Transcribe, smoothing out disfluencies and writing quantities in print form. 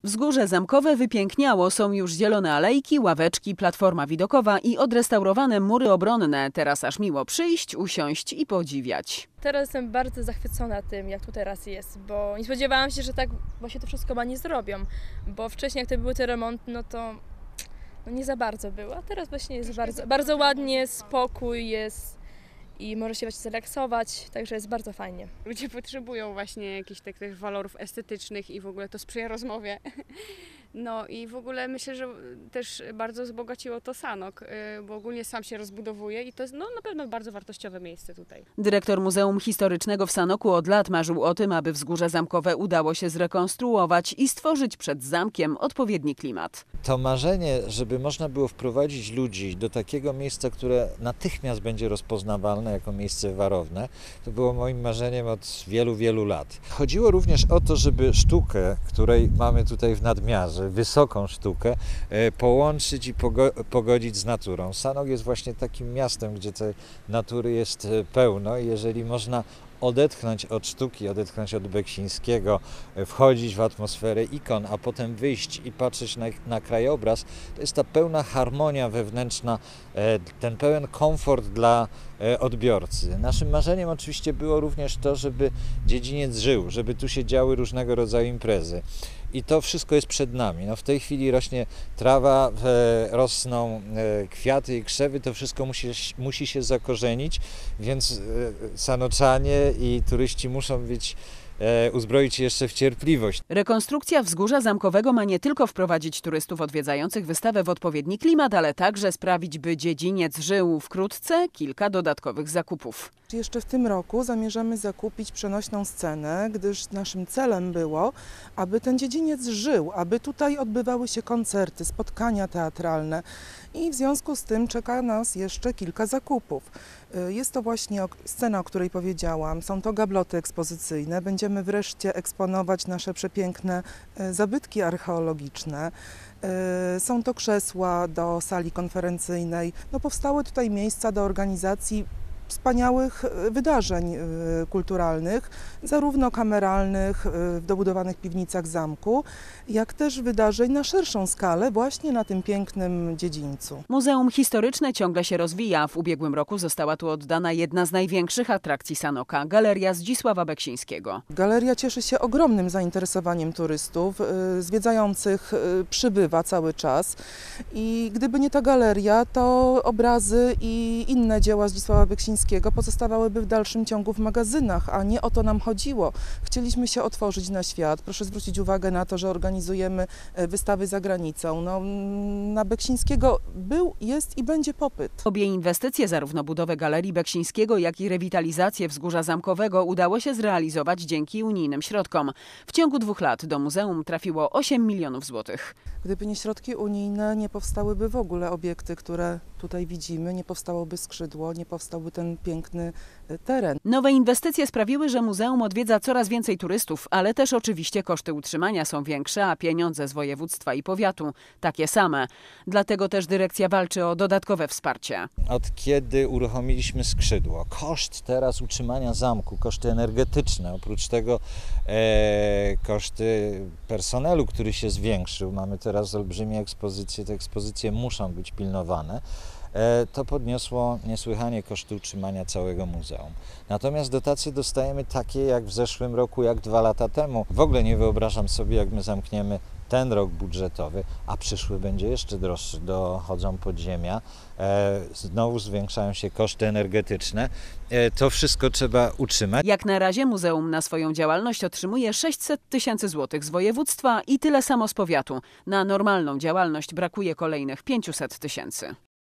Wzgórze Zamkowe wypiękniało, są już zielone alejki, ławeczki, platforma widokowa i odrestaurowane mury obronne. Teraz aż miło przyjść, usiąść i podziwiać. Teraz jestem bardzo zachwycona tym, jak tu teraz jest, bo nie spodziewałam się, że tak właśnie to wszystko nie zrobią, bo wcześniej jak to były te remonty, to nie za bardzo było, a teraz właśnie jest bardzo ładnie, spokój jest i może się właśnie zrelaksować, także jest bardzo fajnie. Ludzie potrzebują właśnie jakichś takich walorów estetycznych i w ogóle to sprzyja rozmowie. No i w ogóle myślę, że też bardzo wzbogaciło to Sanok, bo ogólnie sam się rozbudowuje i to jest na pewno bardzo wartościowe miejsce tutaj. Dyrektor Muzeum Historycznego w Sanoku od lat marzył o tym, aby Wzgórze Zamkowe udało się zrekonstruować i stworzyć przed zamkiem odpowiedni klimat. To marzenie, żeby można było wprowadzić ludzi do takiego miejsca, które natychmiast będzie rozpoznawalne jako miejsce warowne, to było moim marzeniem od wielu, wielu lat. Chodziło również o to, żeby sztukę, której mamy tutaj w nadmiarze, wysoką sztukę, połączyć i pogodzić z naturą. Sanok jest właśnie takim miastem, gdzie tej natury jest pełno i jeżeli można odetchnąć od sztuki, odetchnąć od Beksińskiego, wchodzić w atmosferę ikon, a potem wyjść i patrzeć na krajobraz, to jest ta pełna harmonia wewnętrzna, ten pełen komfort dla odbiorcy. Naszym marzeniem oczywiście było również to, żeby dziedziniec żył, żeby tu się działy różnego rodzaju imprezy. I to wszystko jest przed nami. W tej chwili rośnie trawa, rosną kwiaty i krzewy, to wszystko musi się zakorzenić, więc sanoczanie i turyści muszą uzbroić się jeszcze w cierpliwość. Rekonstrukcja Wzgórza Zamkowego ma nie tylko wprowadzić turystów odwiedzających wystawę w odpowiedni klimat, ale także sprawić, by dziedziniec żył. Wkrótce kilka dodatkowych zakupów. Jeszcze w tym roku zamierzamy zakupić przenośną scenę, gdyż naszym celem było, aby ten dziedziniec żył, aby tutaj odbywały się koncerty, spotkania teatralne i w związku z tym czeka nas jeszcze kilka zakupów. Jest to właśnie scena, o której powiedziałam, są to gabloty ekspozycyjne, będziemy wreszcie eksponować nasze przepiękne zabytki archeologiczne. Są to krzesła do sali konferencyjnej. Powstały tutaj miejsca do organizacji wspaniałych wydarzeń kulturalnych, zarówno kameralnych w dobudowanych piwnicach zamku, jak też wydarzeń na szerszą skalę właśnie na tym pięknym dziedzińcu. Muzeum Historyczne ciągle się rozwija. W ubiegłym roku została tu oddana jedna z największych atrakcji Sanoka – Galeria Zdzisława Beksińskiego. Galeria cieszy się ogromnym zainteresowaniem turystów, zwiedzających przybywa cały czas i gdyby nie ta galeria, to obrazy i inne dzieła Zdzisława Beksińskiego pozostawałyby w dalszym ciągu w magazynach, a nie o to nam chodziło. Chcieliśmy się otworzyć na świat. Proszę zwrócić uwagę na to, że organizujemy wystawy za granicą. Na Beksińskiego był, jest i będzie popyt. Obie inwestycje, zarówno budowę Galerii Beksińskiego, jak i rewitalizację Wzgórza Zamkowego udało się zrealizować dzięki unijnym środkom. W ciągu 2 lat do muzeum trafiło 8 milionów złotych. Gdyby nie środki unijne, nie powstałyby w ogóle obiekty, które tutaj widzimy, nie powstałoby skrzydło, nie powstałby ten piękny teren. Nowe inwestycje sprawiły, że muzeum odwiedza coraz więcej turystów, ale też oczywiście koszty utrzymania są większe, a pieniądze z województwa i powiatu takie same. Dlatego też dyrekcja walczy o dodatkowe wsparcie. Od kiedy uruchomiliśmy skrzydło, koszt teraz utrzymania zamku, koszty energetyczne, oprócz tego koszty personelu, który się zwiększył, mamy teraz olbrzymie ekspozycje, te ekspozycje muszą być pilnowane. To podniosło niesłychanie koszty utrzymania całego muzeum. Natomiast dotacje dostajemy takie jak w zeszłym roku, jak 2 lata temu. W ogóle nie wyobrażam sobie, jak my zamkniemy ten rok budżetowy, a przyszły będzie jeszcze droższy, dochodzą podziemia, znowu zwiększają się koszty energetyczne. To wszystko trzeba utrzymać. Jak na razie muzeum na swoją działalność otrzymuje 600 000 złotych z województwa i tyle samo z powiatu. Na normalną działalność brakuje kolejnych 500 000.